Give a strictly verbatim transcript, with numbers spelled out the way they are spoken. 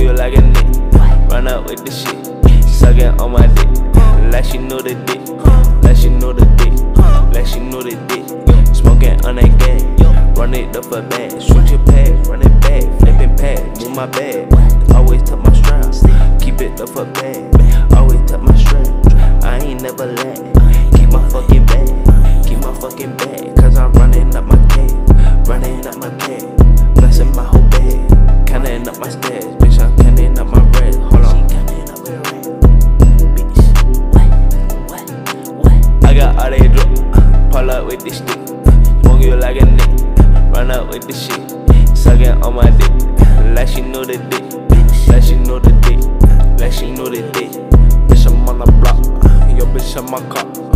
you like a nick. Run up with the shit. Sucking on my dick. Like she know the dick. Like she know the dick. Like she know the dick. Smoking on that gas. Run it up a bag. Switch your pad. Run it back. Flipping pad. Move my bag. Always tuck my strap. Keep it up a bag. Always tuck my strap. I ain't never lag. Keep my fucking bag. Keep my fucking bag. Cause I'm running up my cash. Running up my cash. Blessing my whole bag. Counting up my stash. Bitch, I'm counting up my bread. Hold on. I got all that drip. Pull up with this stick. Smoke you like a nick. Run up with this shit. Sucking on my dick. Like she know the dick. Like she know the dick. Like she know the dick. Bitch, I'm on the block. Yo, bitch, I'm my car.